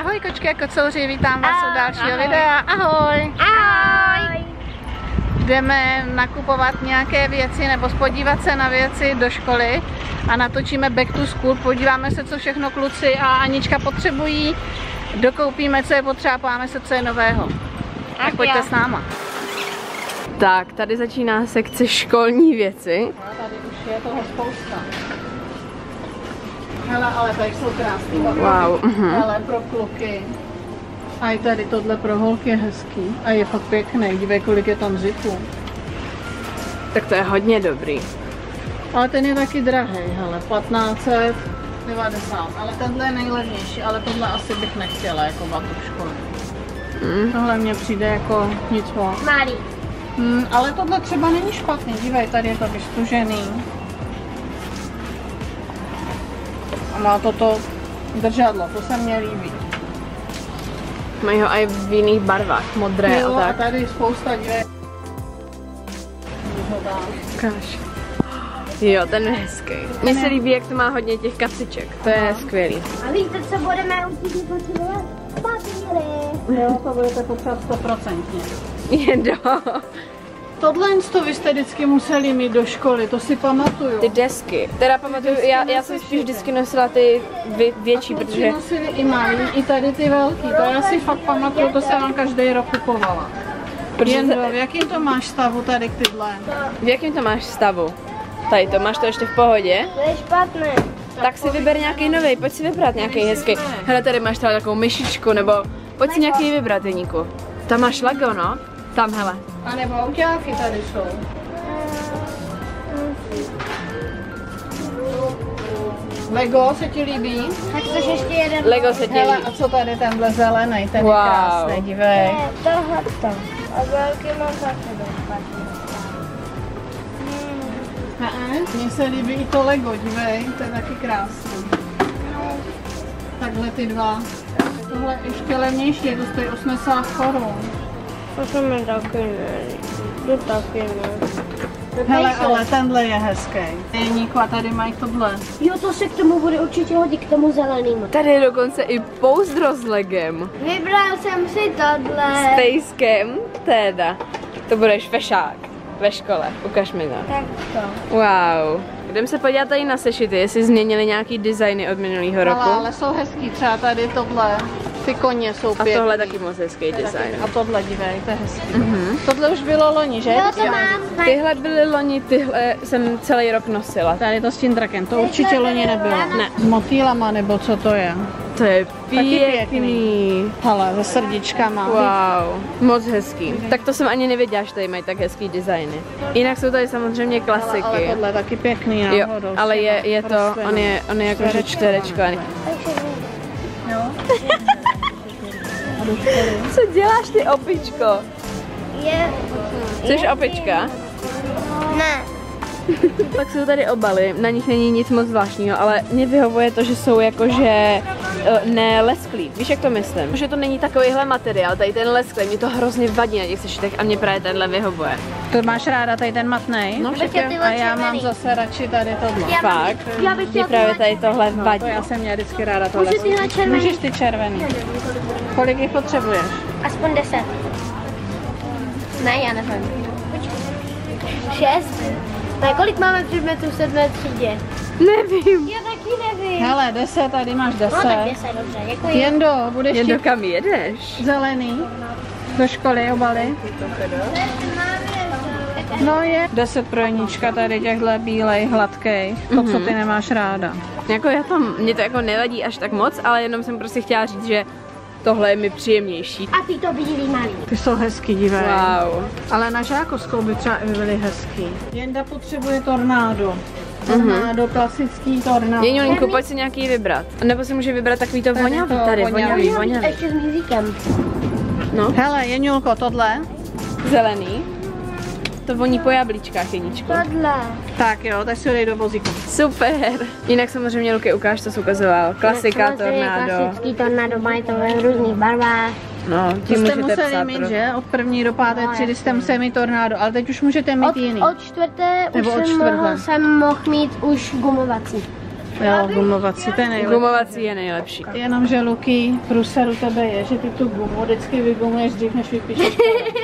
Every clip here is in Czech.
Ahoj kočky a kocouři, vítám vás u dalšího videa. Ahoj! Ahoj! Jdeme nakupovat nějaké věci nebo podívat se na věci do školy a natočíme back to school. Podíváme se, co všechno kluci a Anička potřebují. Dokoupíme, co je potřeba, podíváme se, co je nového. Tak pojďte s náma. Tak, tady začíná sekce školní věci. A tady už je toho spousta. Hele, ale tady jsou krásný. Wow. Hele, pro kluky. A i tady tohle pro holky je hezký. A je fakt pěkný. Dívej, kolik je tam zipů. Tak to je hodně dobrý. Ale ten je taky drahý, hele, 1590. Ale tenhle je nejlevnější, ale tohle asi bych nechtěla jako batušku. Tohle mně přijde jako nic moc. Malý. Ale tohle třeba není špatný. Dívej, tady je to vystužený. A má toto držadlo, to se mně líbí. Mají ho i v jiných barvách, modré Jo, a tak. a tady spousta, dívej. Ukáž. Jo, ten je hezký. Mně se líbí, jak to má hodně těch kasiček. To je skvělý. A víte, co budeme určitě potřebovat? Papíry. Jo, to budete potřebovat 100%. Jedo. Tohle to vy jste vždycky museli mít do školy, to si pamatuju. Ty desky. Teda pamatuju, já jsem spíš vždycky nosila ty větší, protože... nosili i malý, i tady ty velký, to já si fakt pamatuju, to jsem vám každý rok kupovala. Jendo, v jakém to máš stavu tady tyhle? V jakém to máš stavu? Tady to, máš to ještě v pohodě? To je špatné. Tak si vyber nějaký nový, pojď si vybrat nějaký hezký. Hele, tady máš třeba takovou myšičku, nebo pojď si nějaký vybrat, Jeníku. Tam máš Lego, no? Tam, hele. A nebo autáky tady jsou. Lego se ti líbí? Tak což ještě jeden. Lego se ti Hele, líbí. a co tady tenhle zelený, ten Wow. je krásný, dívej. Tohleto. A velký mám zase špatný. Mně se líbí i to Lego, dívej, to je taky krásný. Takhle ty dva. Tohle ještě levnější, to stojí 80 korun. To se mi taky nelíbí. To taky ne. Hele, ale tenhle je hezký. Jeníku, a tady mají tohle. Jo, to se k tomu bude určitě hodit, k tomu zelenému. Tady je dokonce i pouzdro s Legem. Vybral jsem si tohle. S pejskem, teda. To budeš fešák ve škole, ukaž mi to. Tak to. Wow. Jdem se podívat tady na sešity, jestli změnili nějaký designy od minulého roku. Ale jsou hezký, třeba tady tohle. Ty koně jsou A pěkný. tohle taky moc hezký design. A tohle, dívej, to je hezký. Tohle už bylo loni, že? Jo, to mám. Tyhle byly loni, tyhle jsem celý rok nosila. Tady to s tím drakem, to určitě loni nebylo. Ne. S motýlama, nebo co to je? To je pěkný. pěkný. Hele, se srdíčkama. Wow, moc hezký. Tak to jsem ani nevěděla, že tady mají tak hezký designy. Jinak jsou tady samozřejmě klasiky. Ale tohle je taky pěkný Jo, náhodou. ale je to, on je jakože čtverečkovaný. Jo? Co děláš ty, opičko? Je. Jsi opička? Ne. Pak jsou tady obaly, na nich není nic moc zvláštního, ale mě vyhovuje to, že jsou jakože nelesklý. Víš, jak to myslím? Že to není takovýhle materiál, tady ten lesklý, mě to hrozně vadí na těch sešitech a mě právě tenhle vyhovuje. To máš ráda tady ten matnej? No, však jo. A já mám zase radši tady tohle. Fakt? Já bych Mě chtěla právě tady tohle No, vadí. to já jsem měla vždycky ráda tohle. Můžeš tyhle červený? Můžeš ty červený. Kolik jich potřebuješ? Aspoň 10. Ne, já nevím. 6. Na kolik máme předmětů v 7. třídě? Nevím. Já taky nevím. Hele, 10, tady máš 10. No tak 10, dobře, děkuji. Jendo, budeš Jen do ti kam jedeš? zelený? Do školy obaly? No je. 10 pro Jeníčka, tady těchhle bílej, hladkej. To, co ty nemáš ráda. Jako mě to jako nevadí až tak moc, ale jenom jsem prostě chtěla říct, že tohle je mi příjemnější. A ty to bílý malý. Ty jsou hezký, dívej. Wow. Ale na žákovskou by třeba i byly hezký. Jenda potřebuje tornádo. Tornádo, klasický tornádo. Jeňulinku, pojď si nějaký vybrat. Nebo si může vybrat takový to voňavý tady, voňavý. Ještě s muzikem. No, Hele, Jeňulko, tohle. zelený. To voní po jablíčkách, Jeníčko. Tohle. Tak jo, tak si ho dej do vozíku. Super. Jinak samozřejmě Luky ukáž, co jsi ukazoval. Klasika, tornádo. Klasický tornádo, mají to ve různých barvách. No, To tím jste můžete museli psát. mít, že? Od 1. do 5. třídy jste museli mít tornádo, ale teď už můžete mít jiný. Od 4. Nebo už od jsem 4. jsem mohl mít už gumovací. Jo, gumovací, to je nejlepší. Gumovací je nejlepší. Jenomže Luky, průseru tebe je, že ty tu gumu vždycky vygumuješ dřív, než vypíšeš.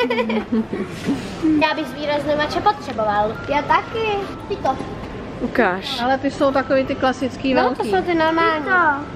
Já bych zvýrazňovače potřeboval. Já taky. Ty to. Ukáž. Ale ty jsou takový ty klasický No, velký. to jsou ty normální.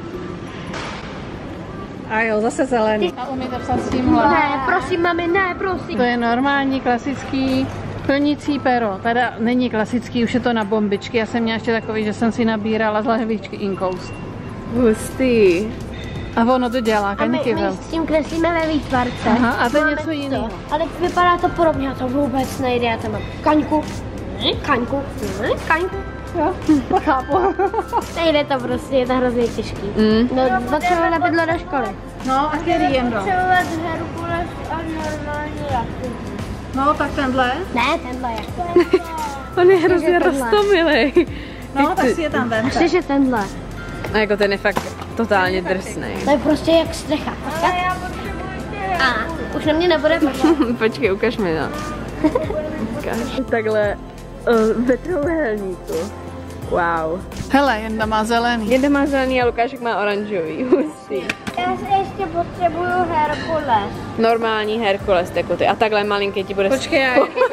A jo, zase zelený. A umíte psát s tímhle? Ne, prosím, mami, ne, prosím. To je normální, klasický plnicí pero. Teda není klasický, už je to na bombičky. Já jsem měla ještě takový, že jsem si nabírala z lahvičky Inkoust. Hustý. A ono to dělá, A my kaňky vel. s tím kreslíme ve výtvarce. Aha, a to je Máme něco jiného. Ale vypadá to podobně, a to vůbec nejde. Já tam mám kaňku, kaňku, kaňku. Jo, chápu. Nejde to prostě, je to hrozně těžký. No, potřebuji lepidlo do školy. No a který jen do? Potřebovat Herkules a normální jaku. No, tak tenhle. Ne, tenhle jako. On je hrozně roztomilej. No, tak si je tam vemte. Přeže tenhle. A jako ten je fakt totálně drsnej. To je prostě jak střecha. Ale já potřebuji a už na mě nebude pršet. Počkej, ukaž mi to. Ukaž. Takhle ve trojuhelníku. Wow. Hele, Jenda má zelený. Jeden má zelený a Lukášek má oranžový. Hustý. Já si ještě potřebuju Herkules. Normální Herkules tekuty. A takhle malinký ti bude... Počkej, já Kolik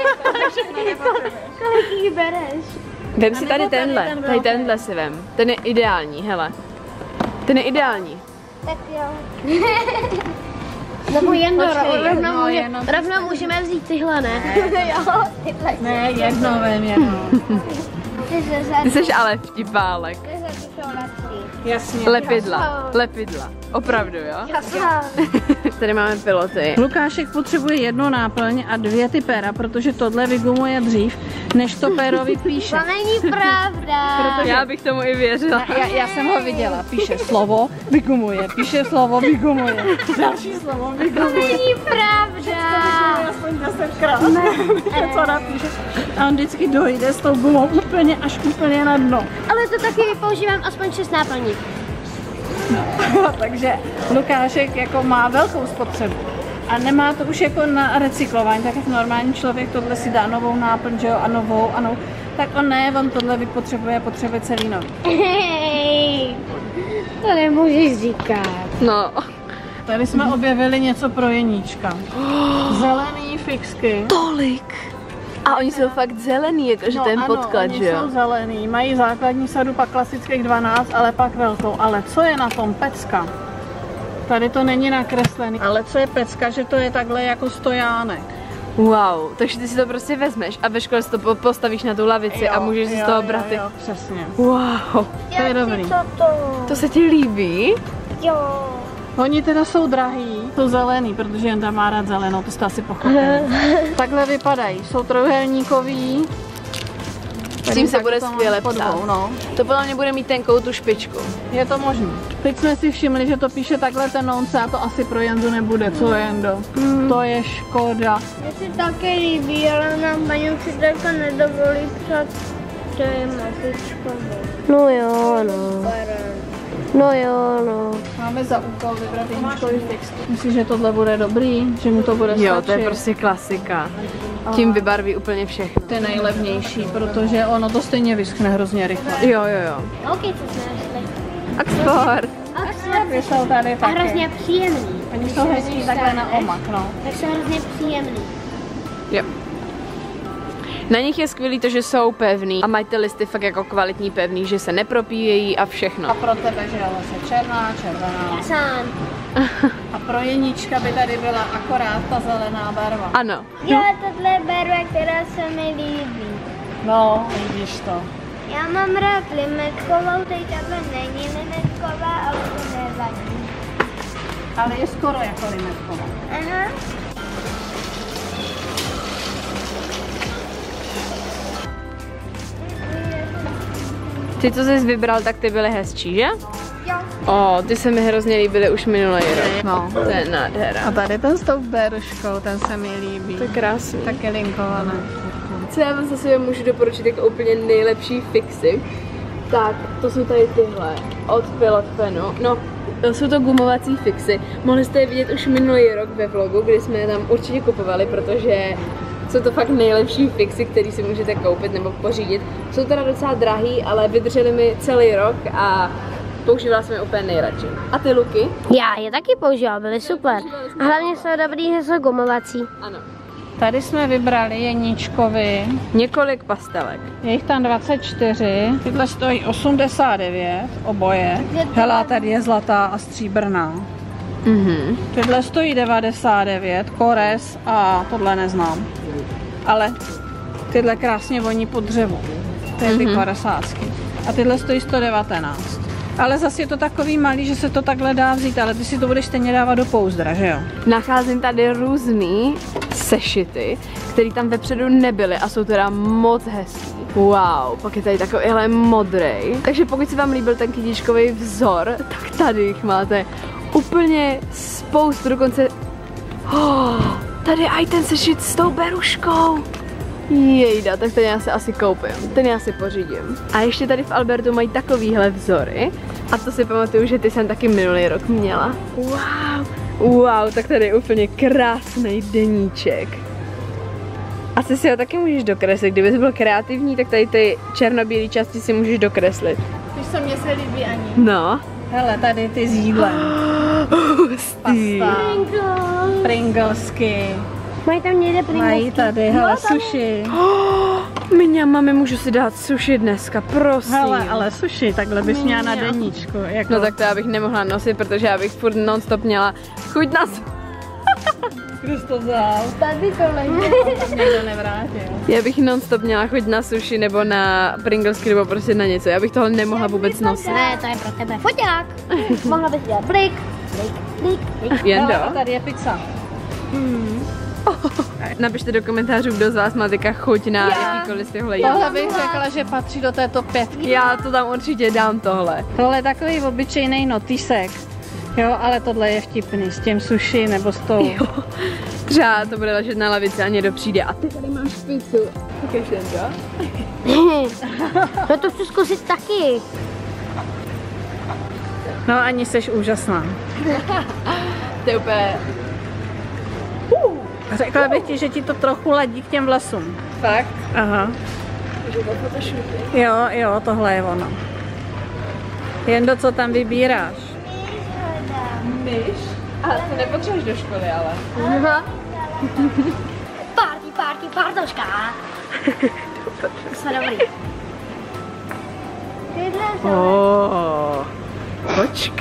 jí bereš? Vem si tady nebo tady tenhle. ten Tady velký. tenhle si vem. Ten je ideální, hele. Ten je ideální. Tak jo. Nebo jen Počkej, jedno, jenom rovnou můžeme vzít tyhle, ne? Jo, tyhle. Ne, jedno vem jenom. Ty jsi ale vtipálek. Jasně. Lepidla. Lepidla. Opravdu, jo? Tady máme piloty. Lukášek potřebuje jednu náplň a 2 ty pera, protože tohle vygumuje dřív, než to pero vypíše. To není pravda. Já bych tomu i věřila. Já jsem ho viděla, píše slovo, vygumuje, píše slovo, vygumuje, další slovo, To vygumuje. není pravda. Aspoň 10krát, co napíše. A on vždycky dojde s tou gumou úplně až úplně na dno. Ale to taky používám aspoň 6 náplní. Takže Lukášek jako má velkou spotřebu. A nemá to už jako na recyklování, tak jak normální člověk tohle si dá novou náplň, že jo, a novou, tak on ne, on tohle potřebuje celý nový. Hej, to nemůžeš říkat. No. Tady jsme objevili něco pro Jeníčka. Zelený fixky. Tolik. A oni jsou fakt zelený, jakože ten podklad, oni že jo? jsou zelený, mají základní sadu, pak klasických 12, ale pak velkou. Ale co je na tom pecka? Tady to není nakreslený. Ale co je pecka, že to je takhle jako stojánek. Wow, takže ty si to prostě vezmeš a ve škole si to postavíš na tu lavici a můžeš si z toho brát. Jo, přesně. Wow, To je dobrý. to se ti líbí? Jo. Oni teda jsou drahý, jsou zelený, protože jen tam má rád zelenou, to jste asi pochopili. Takhle vypadají, jsou trojuhelníkový. S tím se bude skvěle po psát. dvou, no. To podle mě bude mít tenkou tu špičku. Je to možný. Teď jsme si všimli, že to píše takhle ten nounce a to asi pro Jendu nebude, co Jendo? To je škoda. Mně se taky líbí, ale nám paní učitelka nedovolí psát, že je matičkovou. No jo, no. No jo, no. Máme za úkol vybrat Jeníčkový fix. Myslíš, že tohle bude dobrý? Že mu to bude stačit? Jo, to je prostě klasika. Tím vybarví úplně všechno. To je nejlevnější, protože ono to stejně vyschne hrozně rychle. Jo, jo, jo. Ok, co jsme našli. Oxford. Ty jsou tady A taky. hrozně příjemný. Oni jsou hezký takhle na omak, no. Tak jsou hrozně příjemný. Jo. Na nich je skvělý to, že jsou pevný a mají ty listy fakt jako kvalitní pevný, že se nepropíjejí a všechno. A pro tebe, že je zase černá, červená. Sám. A pro Jeníčka by tady byla akorát ta zelená barva. Ano. Jo, tohle je barva, která se mi líbí. No, vidíš to. Já mám rád limetkovou, teď tahle není limetková, ale to nevadí. Ale je skoro jako limetková. Aha. Ty, co jsi vybral, tak ty byly hezčí, že? Jo. O, ty se mi hrozně líbily už minulý rok. No. To je nádhera. A tady ten s tou beruškou, ten se mi líbí. To je krásný. Taky linkované. Co já vám zase můžu doporučit jako úplně nejlepší fixy, tak to jsou tady tyhle od Pilot Penu. No, jsou to gumovací fixy. Mohli jste je vidět už minulý rok ve vlogu, kdy jsme je tam určitě kupovali, protože Jsou to fakt nejlepší fixy, které si můžete koupit nebo pořídit. Jsou teda docela drahý, ale vydržely mi celý rok a používala jsem je úplně nejradši. A ty luky? Já je taky používám, byly super. A hlavně jsou dobrý, že jsou gumovací. Ano. Tady jsme vybrali Jeníčkovi. Několik pastelek. Je jich tam 24. Tyhle stojí 89 oboje. Hele, tady je zlatá a stříbrná. Tyhle stojí 99, kores a tohle neznám. Ale tyhle krásně voní po dřevu. To je ty koresásky. A tyhle stojí 119. Ale zase je to takový malý, že se to takhle dá vzít, ale ty si to budeš stejně dávat do pouzdra, že jo? Nacházím tady různý sešity, které tam vepředu nebyly a jsou teda moc hezký. Wow, pak je tady takovýhle modrej. Takže pokud se vám líbil ten kytičkový vzor, tak tady jich máte úplně spoustu, dokonce... tady je i ten sešit s tou beruškou. Jejda, tak ten já si asi koupím, ten já si pořídím. A ještě tady v Albertu mají takovýhle vzory. A to si pamatuju, že ty jsem taky minulý rok měla. Wow, tak tady je úplně krásný deníček. Asi si ho taky můžeš dokreslit, kdybys byl kreativní, tak tady ty černobílé části si můžeš dokreslit. Víš, co mě se líbí ani? No. Hele, tady ty s jídlem. Pasta. Pringlesky. Mají tam někde Pringlesky? Mají tady, hele, sushi. Mami, můžu si dát sushi dneska, prosím. Hele, ale sushi, takhle bys měla na deníčku. Jako... No tak to já bych nemohla nosit, protože já bych furt non-stop měla chuť na... Kdo jsi to vzal? Tady to leží. Tam někdo nevrátil. Já bych non-stop měla chuť na sushi nebo na Pringlesky nebo prostě na něco. Já bych toho nemohla vůbec nosit. Ne, to je pro tebe foťák. Mohla bys dělat plik. Jendo. Hele, a tady je pizza. Napište do komentářů, kdo z vás má teďka chuť na jakýkoliv z těchto jídel. Tohle bych řekla, že patří do této 5. Já to tam určitě dám tohle. Tohle je takový obyčejný notýsek. Jo, ale tohle je vtipný s tím sushi nebo s tou. Jo. Třeba to bude ležet na lavici a někdo přijde a ty tady máš pizzu. Ukaž jen to. No to chci zkusit taky. No, Ani, seš úžasná. To je úplně... Řekla bych ti, že ti to trochu ladí k těm vlasům. Fakt? Aha. Jo, tohle je ono. Jendo, co tam vybíráš? Myš? A to nepotřebuješ do školy, ale. Aha. Partoška. Jsou dobrý. Kočka.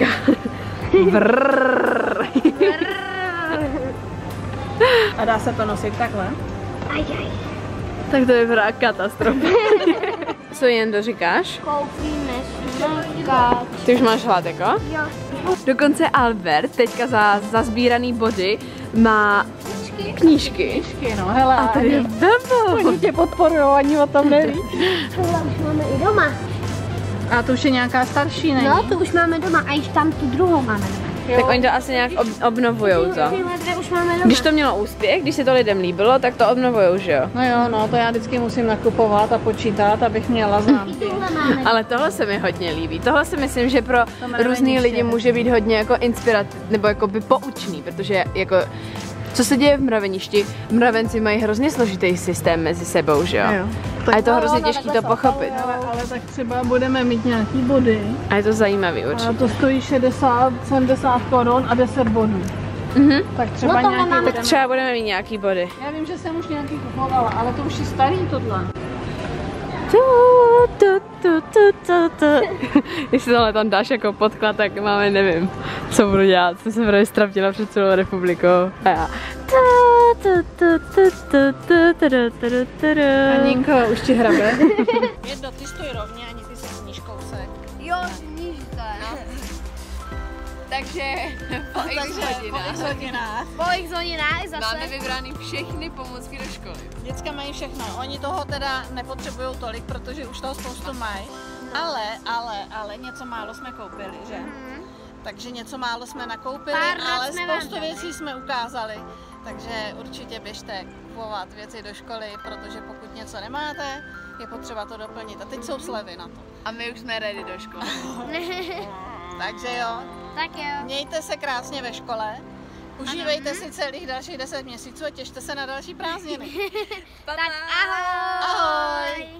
A dá se to nosit takhle? Tak to vypadá katastrofa. Co Jendo říkáš? Koupíme smrkač. Ty už máš hlad, jako? Jo. Dokonce Albert teďka za sbíraný body má knížky. No, hele, A tady je Bebo. Oni tě podporujou, ani o tom neví. Tohle už máme i doma. A to už je nějaká starší, není? No, tu už máme doma a již tam tu druhou máme doma. Tak oni to asi nějak obnovujou to. Tyhle dvě už máme doma. Když to mělo úspěch, když se to lidem líbilo, tak to obnovujou, že jo? No jo, no, to já vždycky musím nakupovat a počítat, abych měla známky. Tuhle máme. Ale tohle se mi hodně líbí. Tohle si myslím, že pro To jmenuje různý nižší. lidi může být hodně jako inspirativní, nebo jako by poučný, protože jako co se děje v mraveništi? Mravenci mají hrozně složitý systém mezi sebou, že jo? A je to hrozně těžké to pochopit. Ale tak třeba budeme mít nějaký body. A je to zajímavý A určitě. to stojí 60-70 korun a 10 bodů. Tak třeba No to nějaký nemáme. budeme... Třeba budeme mít nějaký body. Já vím, že jsem už nějaký kupovala, ale to už je starý tohle. Když si tohle tam dáš jako podklad, tak máme, nevím, co budu dělat. Jsem se právě ztratila před celou republikou. A já. Aninko, už ti hrabe. Jedno, ty stoj rovně, ani ty se sníž kousek. Jo, nížte. Takže po x hodinách Po x hodinách zase. máme vybraný všechny pomůcky do školy. Děcka mají všechno. Oni toho teda nepotřebují tolik, protože už toho spoustu mají. Ale něco málo jsme koupili, že? Takže něco málo jsme nakoupili, Pár rad ale jsme vám spoustu dali. věcí jsme ukázali. Takže určitě běžte kupovat věci do školy, protože pokud něco nemáte, je potřeba to doplnit. A teď jsou slevy na to. A my už jsme ready do školy. Takže jo, Tak jo. mějte se krásně ve škole Užívejte si celých dalších 10 měsíců a těšte se na další prázdniny. Tak ahoj! Ahoj!